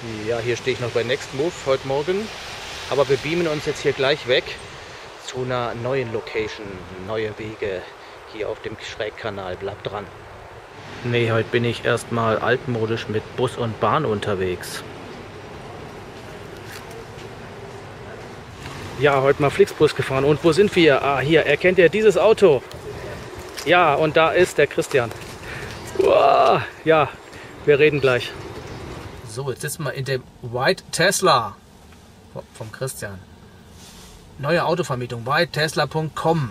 Ja, hier stehe ich noch bei Next Move heute Morgen. Aber wir beamen uns jetzt hier gleich weg zu einer neuen Location, neue Wege hier auf dem Schrägkanal. Bleibt dran. Nee, heute bin ich erstmal altmodisch mit Bus und Bahn unterwegs. Ja, heute mal Flixbus gefahren. Und wo sind wir? Ah, hier, erkennt ihr dieses Auto? Ja, und da ist der Christian. Uah, ja, wir reden gleich. So, jetzt sitzen wir in dem White Tesla vom Christian. Neue Autovermietung, whitetesla.com.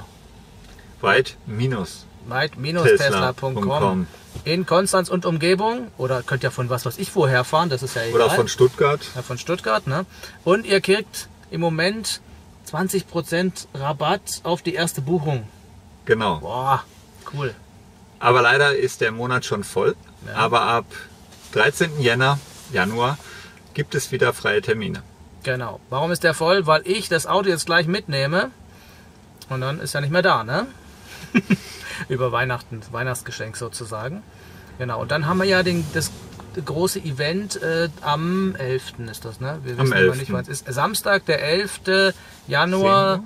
White-tesla.com. In Konstanz und Umgebung. Oder könnt ihr von was ich woher fahren, das ist ja egal. Oder von Stuttgart. Ja, von Stuttgart, ne? Und ihr kriegt im Moment 20% Rabatt auf die erste Buchung. Genau. Boah, cool. Aber leider ist der Monat schon voll. Ja. Aber ab 13. Januar gibt es wieder freie Termine. Genau. Warum ist der voll? Weil ich das Auto jetzt gleich mitnehme und dann ist er nicht mehr da, ne? Über Weihnachten, Weihnachtsgeschenk sozusagen. Genau. Und dann haben wir ja das große Event am 11. ist das, ne? Wir wissen aber nicht, wann es ist. Samstag, der 11. Januar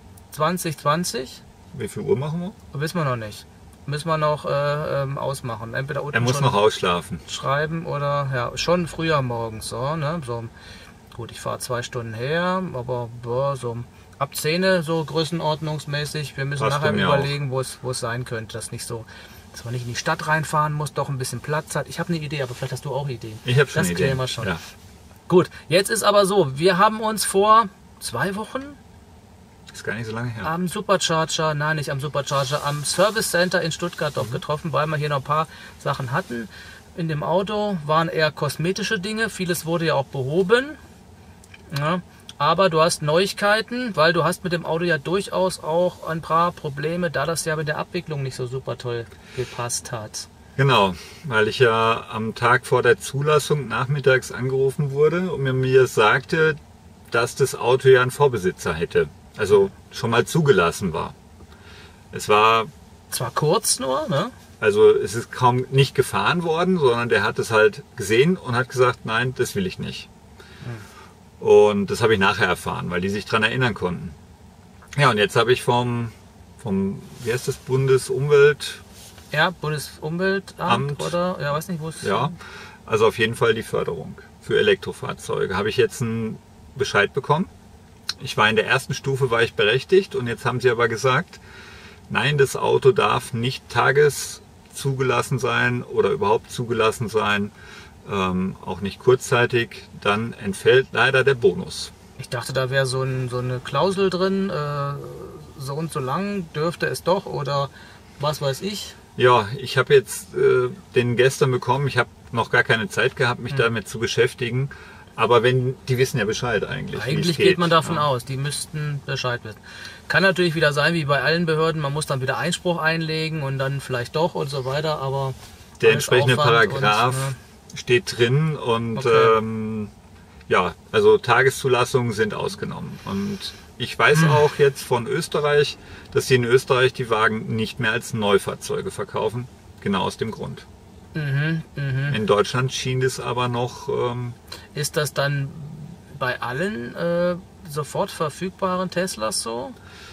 2020. Wie viel Uhr machen wir? Wissen wir noch nicht. Müssen wir noch ausmachen. Entweder unten er muss noch ausschlafen. Schreiben oder ja, schon früher morgens. So, ne? So, gut, ich fahre 2 Stunden her, aber boah, so ab 10 so größenordnungsmäßig. Wir müssen nachher überlegen, wo es sein könnte. Dass man nicht in die Stadt reinfahren muss, doch ein bisschen Platz hat. Ich habe eine Idee, aber vielleicht hast du auch Ideen. Ich habe schon eine Idee. Das klären wir schon. Ja. Gut, jetzt ist aber so, wir haben uns vor 2 Wochen ist gar nicht so lange her. am Supercharger, nein, nicht am Supercharger, am Service Center in Stuttgart doch getroffen, weil wir hier noch ein paar Sachen hatten. In dem Auto waren eher kosmetische Dinge, vieles wurde ja auch behoben. Ja, aber du hast Neuigkeiten, weil du hast mit dem Auto ja durchaus auch ein paar Probleme, da das ja mit der Abwicklung nicht so super toll gepasst hat. Genau, weil ich ja am Tag vor der Zulassung nachmittags angerufen wurde und mir sagte, dass das Auto ja einen Vorbesitzer hätte. Also schon mal zugelassen war. Es war zwar kurz nur, ne? Also es ist kaum nicht gefahren worden, sondern der hat es halt gesehen und hat gesagt, nein, das will ich nicht. Und das habe ich nachher erfahren, weil die sich daran erinnern konnten. Ja, und jetzt habe ich vom wie heißt das, Bundesumwelt... Ja, Bundesumweltamt oder, ja, weiß nicht, wo es... Ja, also auf jeden Fall die Förderung für Elektrofahrzeuge. Habe ich jetzt einen Bescheid bekommen. Ich war in der ersten Stufe, war ich berechtigt und jetzt haben sie aber gesagt, nein, das Auto darf nicht tageszugelassen sein oder überhaupt zugelassen sein, auch nicht kurzzeitig, dann entfällt leider der Bonus. Ich dachte, da wäre so eine Klausel drin, so und so lang dürfte es doch oder was weiß ich. Ja, ich habe jetzt den gestern bekommen, ich habe noch gar keine Zeit gehabt, mich damit zu beschäftigen. Aber die wissen ja Bescheid eigentlich. Eigentlich geht man davon aus, die müssten Bescheid wissen. Kann natürlich wieder sein, wie bei allen Behörden, man muss dann wieder Einspruch einlegen und dann vielleicht doch und so weiter, aber... Der entsprechende Paragraph steht drin und okay. Ja, also Tageszulassungen sind ausgenommen. Und ich weiß auch jetzt von Österreich, dass sie in Österreich die Wagen nicht mehr als Neufahrzeuge verkaufen. Genau aus dem Grund. In Deutschland schien es aber noch... Ist das dann bei allen sofort verfügbaren Teslas so?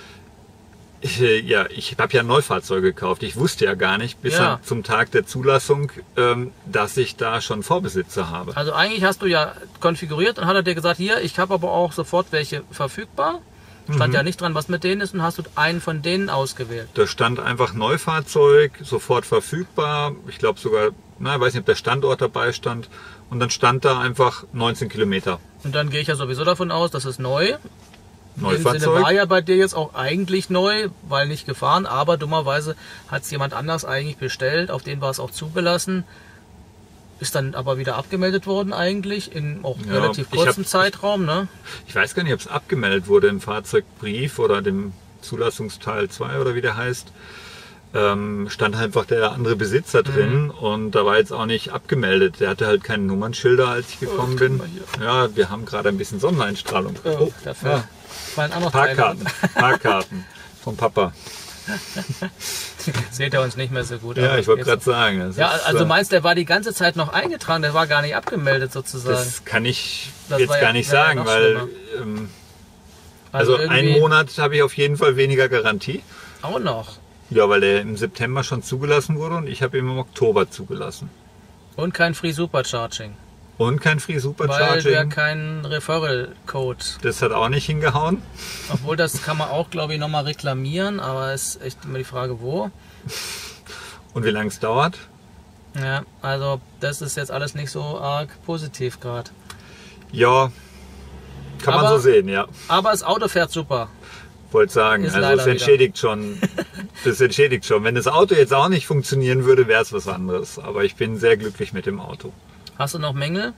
Ja, ich habe ja Neufahrzeuge gekauft. Ich wusste ja gar nicht bis zum Tag der Zulassung, dass ich da schon Vorbesitzer habe. Also eigentlich hast du ja konfiguriert und hat er dir gesagt, hier, ich habe aber auch sofort welche verfügbar. Stand ja nicht dran, was mit denen ist und hast du einen von denen ausgewählt. Da stand einfach Neufahrzeug, sofort verfügbar. Ich glaube sogar, ich weiß nicht, ob der Standort dabei stand. Und dann stand da einfach 19 Kilometer. Und dann gehe ich ja sowieso davon aus, das ist neu. Neufahrzeug. In dem Sinne war ja bei dir jetzt auch eigentlich neu, weil nicht gefahren. Aber dummerweise hat es jemand anders eigentlich bestellt. Auf den war es auch zugelassen. Ist dann aber wieder abgemeldet worden eigentlich, in auch relativ kurzem Zeitraum, ne? Ich weiß gar nicht, ob es abgemeldet wurde im Fahrzeugbrief oder dem Zulassungsteil 2 oder wie der heißt. Stand einfach der andere Besitzer drin und da war jetzt auch nicht abgemeldet. Der hatte halt keine Nummernschilder, als ich gekommen bin. Ja, wir haben gerade ein bisschen Sonneneinstrahlung. Dafür fallen auch noch Parkkarten vom Papa. Seht ihr uns nicht mehr so gut. Ja, aber ich wollte jetzt- gerade sagen. Das Ja, ist, also du meinst, der war die ganze Zeit noch eingetragen, der war gar nicht abgemeldet sozusagen. das kann ich Das jetzt war ja- gar nicht wäre ja sagen, noch weil schlimmer. also irgendwie einen Monat habe ich auf jeden Fall weniger Garantie. auch noch. Ja, weil der im September schon zugelassen wurde und ich habe ihn im Oktober zugelassen. Und kein Free Supercharging. Und kein Free Weil wir Supercharging. keinen Referral-Code. Das hat auch nicht hingehauen. Obwohl, das kann man auch, glaube ich, nochmal reklamieren, aber ist echt immer die Frage, wo. Und wie lange es dauert? Ja, also das ist jetzt alles nicht so arg positiv gerade. Ja, kann man Aber- so sehen, ja. Aber das Auto fährt super. Wollte sagen, Ist also leider es entschädigt schon. Das entschädigt schon. Wenn das Auto jetzt auch nicht funktionieren würde, wäre es was anderes. Aber ich bin sehr glücklich mit dem Auto. Hast du noch Mängel?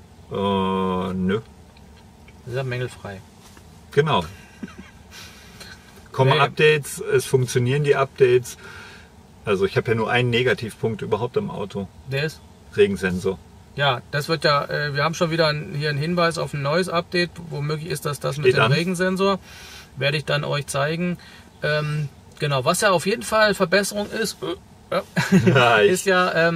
Nö. Ist ja mängelfrei. Genau. Kommen Nee. Updates, es funktionieren die Updates. Also ich habe ja nur einen Negativpunkt überhaupt am Auto. Der ist? Regensensor. Ja, das wird ja, wir haben schon wieder hier einen Hinweis auf ein neues Update. Womöglich ist das mit Steht dem an. Regensensor. Werde ich dann euch zeigen. Genau, was ja auf jeden Fall Verbesserung ist, Ja, ist ja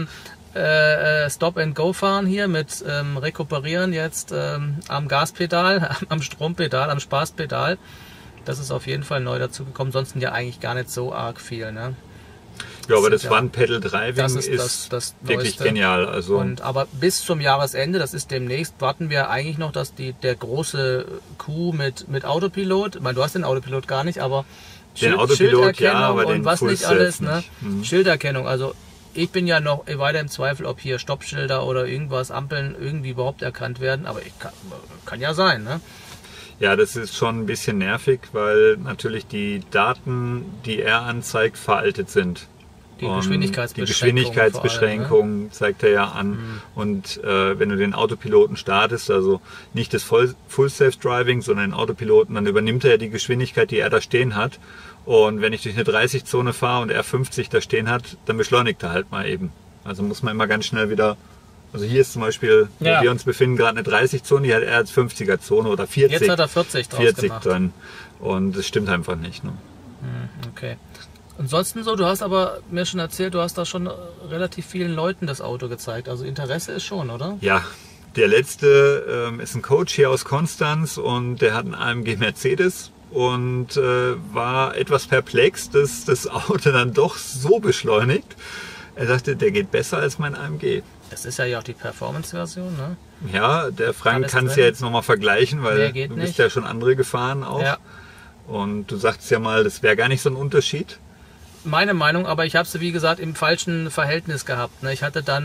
Stop-and-Go fahren hier mit Rekuperieren jetzt am Gaspedal, am Strompedal, am Spaßpedal. Das ist auf jeden Fall neu dazugekommen. Sonst ja eigentlich gar nicht so arg viel. Ne? ja, aber Das das ist One-Pedal-Driving das ist ist das wirklich Neueste. genial. Also Aber bis zum Jahresende, das ist demnächst, warten wir eigentlich noch, dass der große Coup mit Autopilot, ich meine, du hast den Autopilot gar nicht, aber Den Autopilot, ja, aber und den was Full nicht alles, Self ne? nicht. Schilderkennung, also ich bin ja noch weiter im Zweifel, ob hier Stoppschilder oder irgendwas, Ampeln irgendwie überhaupt erkannt werden, aber kann ja sein, ne? ja, das ist schon ein bisschen nervig, weil natürlich die Daten, die er anzeigt, veraltet sind. Die Und Geschwindigkeitsbeschränkung Die Geschwindigkeitsbeschränkung zeigt er ja an. Und wenn du den Autopiloten startest, also nicht das Full Self-Driving, sondern den Autopiloten, dann übernimmt er ja die Geschwindigkeit, die er da stehen hat. Und wenn ich durch eine 30-Zone fahre und er 50 da stehen hat, dann beschleunigt er halt mal eben. Also muss man immer ganz schnell wieder... Also hier ist zum Beispiel, Ja. wo wir uns befinden, gerade eine 30-Zone, die hat er als 50er-Zone oder 40. Jetzt hat er 40 draus 40 gemacht. dran. Und das stimmt einfach nicht. Ne? Okay. Ansonsten so, du hast aber mir schon erzählt, du hast da schon relativ vielen Leuten das Auto gezeigt. Also Interesse ist schon, oder? Ja, der letzte ist ein Coach hier aus Konstanz und der hat einen AMG Mercedes und war etwas perplex, dass das Auto dann doch so beschleunigt. Er sagte, der geht besser als mein AMG. Das ist ja auch die Performance-Version, ne? Ja, der Frank Alles kann es drin. ja jetzt nochmal vergleichen, Mehr weil geht du bist nicht. ja schon andere gefahren auch. Ja. Und du sagst ja mal, das wäre gar nicht so ein Unterschied. Meine Meinung, aber ich habe sie, wie gesagt, im falschen Verhältnis gehabt. Ne? Ich hatte dann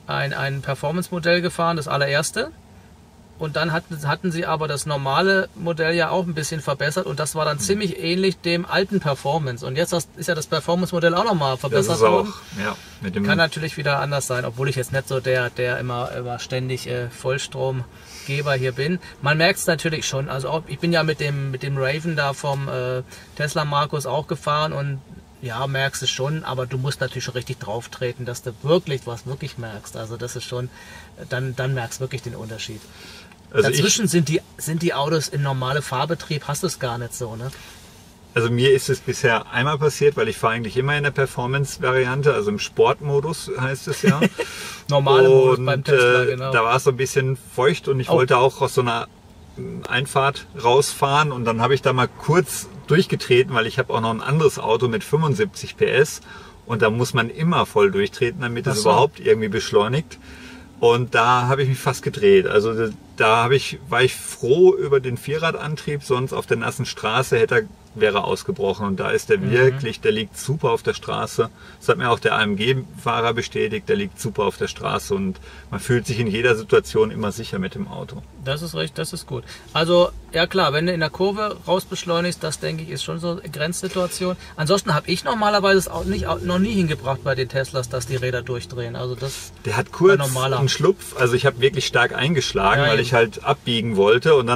ein Performance-Modell gefahren, das allererste. Und dann hatten sie aber das normale Modell ja auch ein bisschen verbessert und das war dann ziemlich ähnlich dem alten Performance. Und jetzt ist ja das Performance-Modell auch nochmal Das verbessert ist auch, worden. ja, mit dem Kann natürlich wieder anders sein, obwohl ich jetzt nicht so der immer ständig Vollstromgeber hier bin. Man merkt es natürlich schon. Also auch, ich bin ja mit dem Raven da vom Tesla Markus auch gefahren und ja, merkst es schon, aber du musst natürlich schon richtig drauf treten, dass du wirklich merkst. Also das ist schon, dann merkst du wirklich den Unterschied. also Dazwischen sind die Autos im normalen Fahrbetrieb, hast du es gar nicht so, ne? Also mir ist es bisher einmal passiert, weil ich fahre eigentlich immer in der Performance-Variante, also im Sportmodus heißt es ja. Normale Modus Und beim Tesla, genau. da war es so ein bisschen feucht und ich wollte auch aus so einer Einfahrt rausfahren und dann habe ich da mal kurz durchgetreten, weil ich habe auch noch ein anderes Auto mit 75 PS und da muss man immer voll durchtreten, damit Ach es so. überhaupt irgendwie beschleunigt. Und da habe ich mich fast gedreht. Also war ich froh über den Vierradantrieb, sonst auf der nassen Straße wäre ausgebrochen. Und da ist der wirklich, der liegt super auf der Straße. Das hat mir auch der AMG-Fahrer bestätigt, der liegt super auf der Straße und man fühlt sich in jeder Situation immer sicher mit dem Auto. Das ist richtig, das ist gut. Also, ja klar, wenn du in der Kurve rausbeschleunigst, das denke ich ist schon so eine Grenzsituation. Ansonsten habe ich normalerweise es auch noch nie hingebracht bei den Teslas, dass die Räder durchdrehen. Also das Der hat kurz normaler. einen Schlupf, also ich habe wirklich stark eingeschlagen, Ja, weil eben. ich halt abbiegen wollte und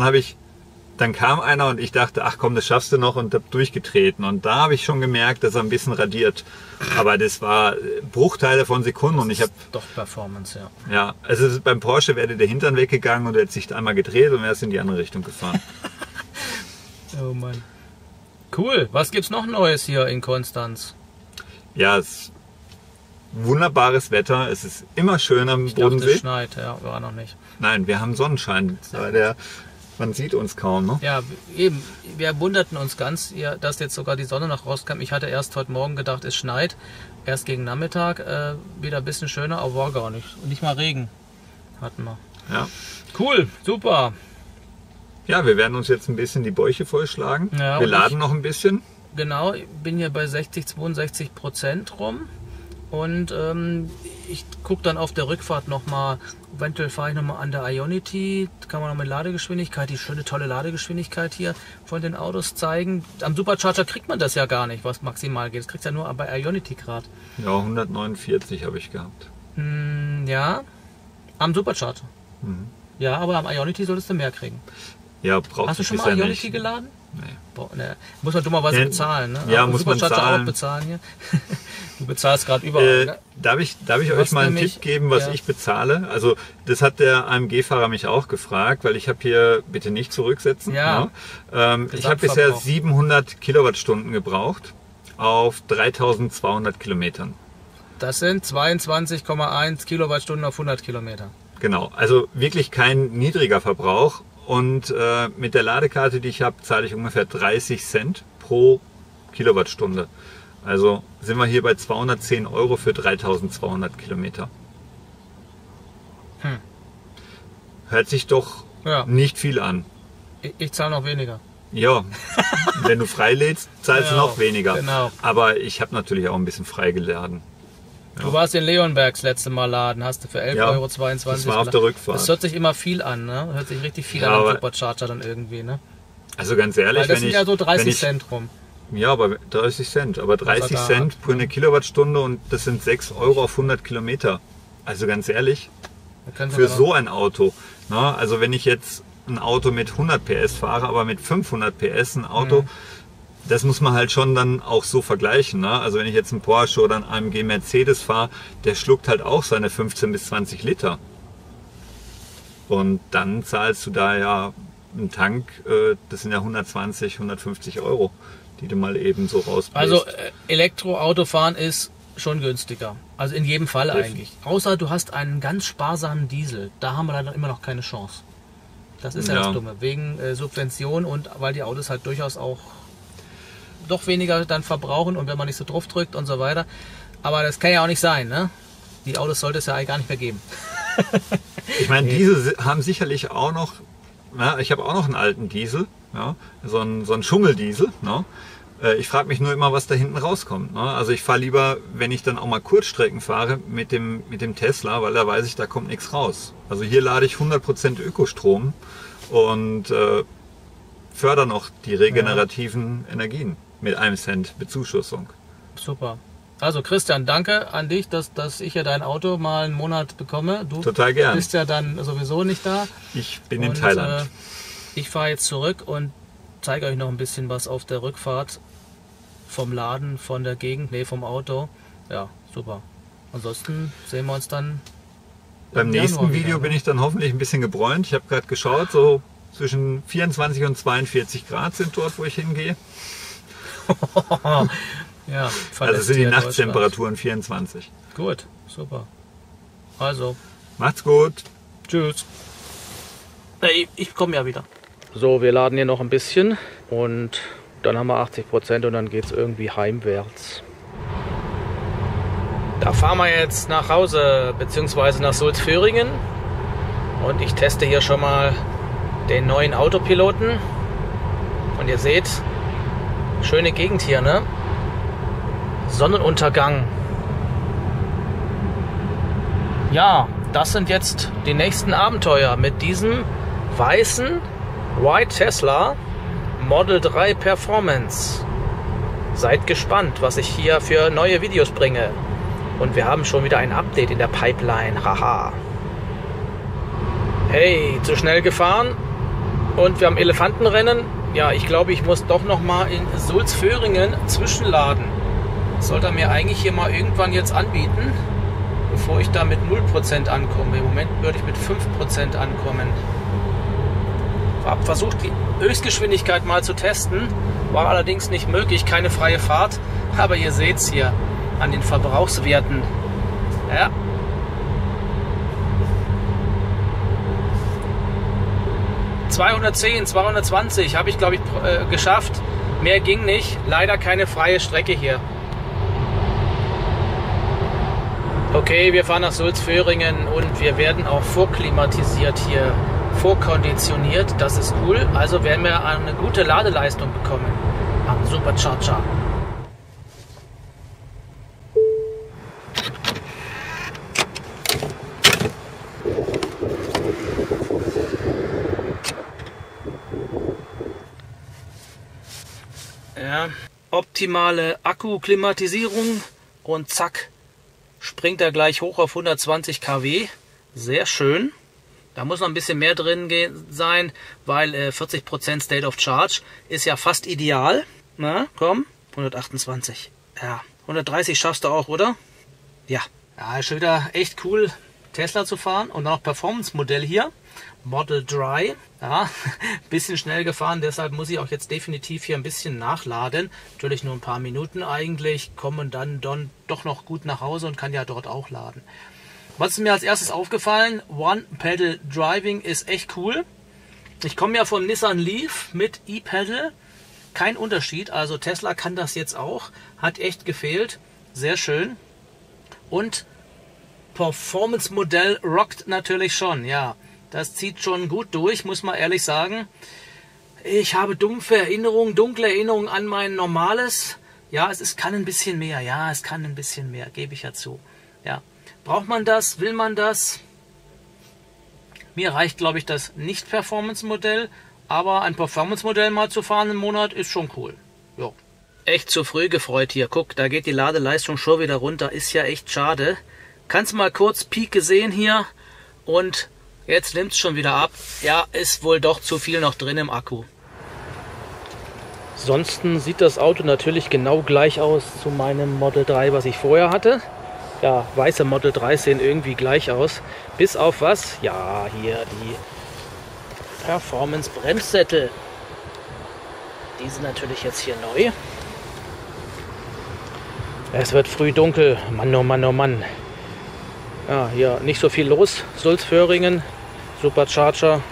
dann kam einer und ich dachte, ach komm, das schaffst du noch und hab durchgetreten. Und da habe ich schon gemerkt, dass er ein bisschen radiert. Aber das war Bruchteile von Sekunden und ich habe, doch Performance, ja. ja, also beim Porsche wäre der Hintern weggegangen und er hätte sich einmal gedreht und er ist in die andere Richtung gefahren. Oh Mann. Cool. Was gibt's noch Neues hier in Konstanz? Ja, es ist wunderbares Wetter. Es ist immer schön am Ich dachte, Bodensee. es schneit. Ja, war noch nicht. Nein, wir haben Sonnenschein. Man sieht uns kaum, ne? Ja, eben. Wir wunderten uns ganz, dass jetzt sogar die Sonne noch rauskam. Ich hatte erst heute Morgen gedacht, es schneit. Erst gegen Nachmittag wieder ein bisschen schöner, aber war gar nicht. Und nicht mal Regen hatten wir. Ja. Cool, super. Ja, wir werden uns jetzt ein bisschen die Bäuche vollschlagen. Ja, wir und laden noch ein bisschen. Genau, ich bin hier bei 60-62% rum. Und ich gucke dann auf der Rückfahrt nochmal, eventuell fahre ich nochmal an der Ionity, kann man noch mit Ladegeschwindigkeit, die schöne tolle Ladegeschwindigkeit hier von den Autos zeigen. Am Supercharger kriegt man das ja gar nicht, was maximal geht. Das kriegt ja nur bei Ionity gerade. Ja, 149 habe ich gehabt. Ja, am Supercharger. Mhm. Ja, aber am Ionity solltest du mehr kriegen. Ja, braucht Hast du schon bisher mal Ionity nicht. geladen? Nee. Boah, ne. Muss man dummerweise bezahlen, ne? Ja, aber muss man Supercharger zahlen. auch bezahlen hier. Du bezahlst gerade überall, ne? Darf ich euch mal einen nämlich, Tipp geben, was ja. ich bezahle? Also das hat der AMG-Fahrer mich auch gefragt, weil ich habe hier, bitte nicht zurücksetzen. Ja. Ne? Ich habe bisher Gesamtverbrauch. 700 Kilowattstunden gebraucht auf 3200 Kilometern. Das sind 22,1 Kilowattstunden auf 100 Kilometer. Genau, also wirklich kein niedriger Verbrauch. Und mit der Ladekarte, die ich habe, zahle ich ungefähr 30 Cent pro Kilowattstunde. Also sind wir hier bei 210 Euro für 3200 Kilometer. Hört sich doch Ja. nicht viel an. Ich zahle noch weniger. Ja, wenn du freilädst, zahlst du Genau, noch weniger. genau. Aber ich habe natürlich auch ein bisschen freigeladen. Du warst in Leonberg das letzte Mal laden, hast du für 11,22 Ja, Euro. das war auf der Rückfahrt. Das hört sich immer viel an, ne? Hört sich richtig viel Ja, an am aber- Supercharger dann irgendwie, ne? Also ganz ehrlich, Weil das wenn sind ich, ja so 30 wenn ich, Cent rum. Ja, aber 30 Cent. Aber 30 da Cent hat, pro eine Kilowattstunde und das sind 6 Euro auf 100 Kilometer. Also ganz ehrlich, Da können für wir so ein Auto. Na, also wenn ich jetzt ein Auto mit 100 PS fahre, aber mit 500 PS ein Auto, das muss man halt schon dann auch so vergleichen. Ne? Also wenn ich jetzt einen Porsche oder einen AMG Mercedes fahre, der schluckt halt auch seine 15 bis 20 Liter. Und dann zahlst du da ja einen Tank, das sind ja 120, 150 Euro, die du mal eben so rausbläst. Also Elektroautofahren ist schon günstiger. Also in jedem Fall eigentlich. Außer du hast einen ganz sparsamen Diesel. Da haben wir leider immer noch keine Chance. Das ist ja, Ja. das Dumme. Wegen Subvention und weil die Autos halt durchaus auch doch weniger dann verbrauchen und wenn man nicht so drauf drückt und so weiter. Aber das kann ja auch nicht sein, ne? Die Autos sollte es ja eigentlich gar nicht mehr geben. Ich meine, diese haben sicherlich auch noch, na, ich habe auch noch einen alten Diesel, ja, so ein Schummeldiesel. Ne? Ich frage mich nur immer, was da hinten rauskommt. Ne? Also ich fahre lieber, wenn ich dann auch mal Kurzstrecken fahre, mit dem Tesla, weil da weiß ich, da kommt nichts raus. Also hier lade ich 100% Ökostrom und fördere noch die regenerativen Energien mit 1 Cent Bezuschussung. Super. Also Christian, danke an dich, dass ich ja dein Auto mal einen Monat bekomme. Du Total gern. bist ja dann sowieso nicht da. Ich bin in Und, Thailand. Ich fahre jetzt zurück und zeige euch noch ein bisschen was auf der Rückfahrt vom Laden, von der Gegend, nee, vom Auto. Ja, super. Ansonsten sehen wir uns dann Beim im Januar nächsten wieder, Video ne? bin ich dann hoffentlich ein bisschen gebräunt. Ich habe gerade geschaut, so zwischen 24 und 42 Grad sind dort, wo ich hingehe. Ja, Also verlässt sind die hier Nachttemperaturen 24. Deutschland. Gut, super. Also, Macht's gut. tschüss. Ich komme ja wieder. So, wir laden hier noch ein bisschen und dann haben wir 80% und dann geht es irgendwie heimwärts. Da fahren wir jetzt nach Hause bzw. nach Sulzföhringen und ich teste hier schon mal den neuen Autopiloten und ihr seht, schöne Gegend hier, ne? Sonnenuntergang. Ja, das sind jetzt die nächsten Abenteuer mit diesem weißen White Tesla Model 3 Performance. Seid gespannt, was ich hier für neue Videos bringe. Und wir haben schon wieder ein Update in der Pipeline. Haha. Hey, zu schnell gefahren. Und wir haben Elefantenrennen. Ja, ich glaube, ich muss doch noch mal in Sulzföhringen zwischenladen. Das sollte er mir eigentlich hier mal irgendwann jetzt anbieten, bevor ich da mit 0% ankomme. Im Moment würde ich mit 5% ankommen. Hab versucht, die Höchstgeschwindigkeit mal zu testen War allerdings nicht möglich, keine freie Fahrt. Aber ihr seht es hier an den Verbrauchswerten. Ja. ...210, 220 habe ich, glaube ich, geschafft. Mehr ging nicht. Leider keine freie Strecke hier. Okay, wir fahren nach Sulzföhringen und wir werden auch vorklimatisiert hier, vorkonditioniert. Das ist cool. Also werden wir eine gute Ladeleistung bekommen am Supercharger. Ja, optimale Akkuklimatisierung und zack, springt er gleich hoch auf 120 kW. Sehr schön. Da muss noch ein bisschen mehr drin sein, weil 40% State of Charge ist ja fast ideal. Na, komm, 128. Ja, 130 schaffst du auch, oder? Ja. Ja, ist schon wieder echt cool, Tesla zu fahren. Und auch Performance-Modell hier. Model 3. Ja, bisschen schnell gefahren, deshalb muss ich auch jetzt definitiv hier ein bisschen nachladen. Natürlich nur ein paar Minuten eigentlich, komme dann doch noch gut nach Hause und kann ja dort auch laden. Was ist mir als erstes aufgefallen? One-Pedal Driving ist echt cool. Ich komme ja vom Nissan Leaf mit E-Pedal. Kein Unterschied, also Tesla kann das jetzt auch. Hat echt gefehlt. Sehr schön. Und Performance-Modell rockt natürlich schon, ja. Das zieht schon gut durch, muss man ehrlich sagen. Ich habe dunkle Erinnerungen an mein normales. Ja, kann ein bisschen mehr. Ja, es kann ein bisschen mehr, gebe ich ja zu. Ja. Braucht man das? Will man das? Mir reicht, glaube ich, das Nicht-Performance-Modell. Aber ein Performance-Modell mal zu fahren im Monat ist schon cool. Jo. Echt zu früh gefreut hier. Guck, da geht die Ladeleistung schon wieder runter. Ist ja echt schade. Kannst mal kurz Peak sehen hier. Und jetzt nimmt es schon wieder ab. Ja, ist wohl doch zu viel noch drin im Akku. Ansonsten sieht das Auto natürlich genau gleich aus zu meinem Model 3, was ich vorher hatte. Ja, weiße Model 3 sehen irgendwie gleich aus. Bis auf was? Ja, hier die Performance-Bremssättel. Die sind natürlich jetzt hier neu. Es wird früh dunkel. Mann, oh Mann, oh Mann. Ja, hier nicht so viel los. Sulzföhringen, Supercharger.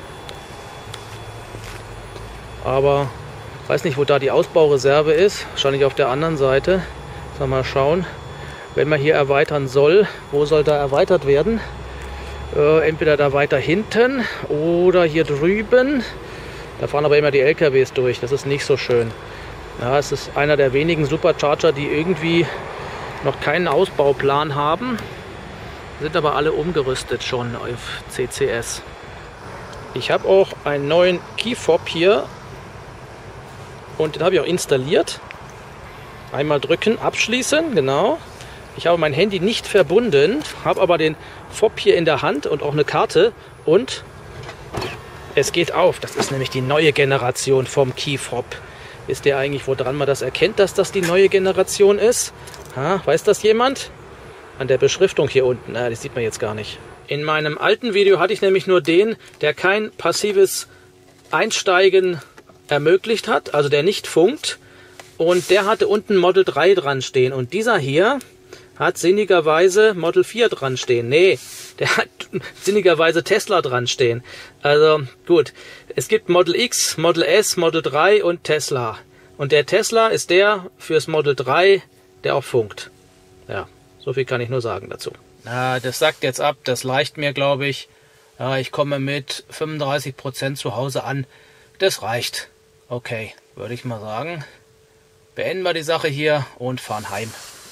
Aber ich weiß nicht, wo da die Ausbaureserve ist. Wahrscheinlich auf der anderen Seite. Mal schauen. Wenn man hier erweitern soll, wo soll da erweitert werden? Entweder da weiter hinten oder hier drüben. Da fahren aber immer die LKWs durch. Das ist nicht so schön. Ja, es ist einer der wenigen Supercharger, die irgendwie noch keinen Ausbauplan haben. Sind aber alle umgerüstet schon auf CCS. Ich habe auch einen neuen Key-Fob hier. Und den habe ich auch installiert. Einmal drücken, abschließen, genau. Ich habe mein Handy nicht verbunden, habe aber den Fob hier in der Hand und auch eine Karte. Und es geht auf. Das ist nämlich die neue Generation vom Key-Fob. Wisst ihr eigentlich, woran man das erkennt, dass das die neue Generation ist? Ha, weiß das jemand? An der Beschriftung hier unten. Die sieht man jetzt gar nicht. In meinem alten Video hatte ich nämlich nur den, der kein passives Einsteigen ermöglicht hat, also der nicht funkt. Und der hatte unten Model 3 dran stehen. Und dieser hier hat sinnigerweise Model 4 dran stehen. Nee, der hat sinnigerweise Tesla dran stehen. Also gut, es gibt Model X, Model S, Model 3 und Tesla. Und der Tesla ist der fürs Model 3, der auch funkt. Ja, so viel kann ich nur sagen dazu. Das sagt jetzt ab, das reicht mir, glaube ich. Ja, ich komme mit 35% zu Hause an. Das reicht. Okay, würde ich mal sagen. Beenden wir die Sache hier und fahren heim.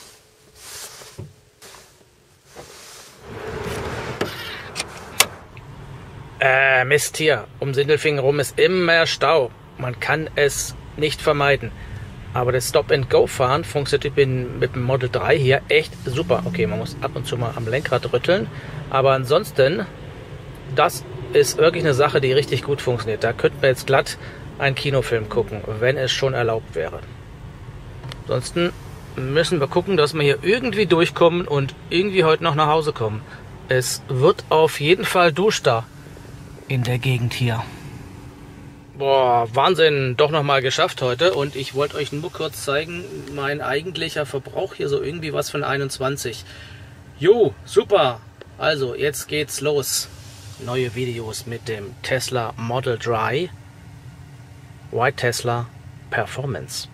Mist hier. Um Sindelfingen rum ist immer Stau. Man kann es nicht vermeiden. Aber das Stop-and-Go-Fahren funktioniert mit dem Model 3 hier echt super. Okay, man muss ab und zu mal am Lenkrad rütteln. Aber ansonsten, das ist wirklich eine Sache, die richtig gut funktioniert. Da könnten wir jetzt glatt einen Kinofilm gucken, wenn es schon erlaubt wäre. Ansonsten müssen wir gucken, dass wir hier irgendwie durchkommen und irgendwie heute noch nach Hause kommen. Es wird auf jeden Fall Dusch da in der Gegend hier. Boah, Wahnsinn, doch nochmal geschafft heute. Und ich wollte euch nur kurz zeigen, mein eigentlicher Verbrauch hier so irgendwie was von 21. Jo, super. Also, jetzt geht's los. Neue Videos mit dem Tesla Model 3 White Tesla Performance.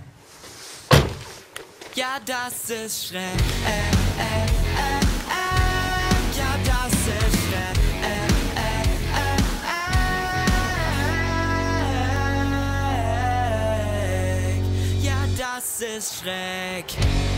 Ja, das ist schräg. Ja, das ist schräg. Ja, das ist schräg.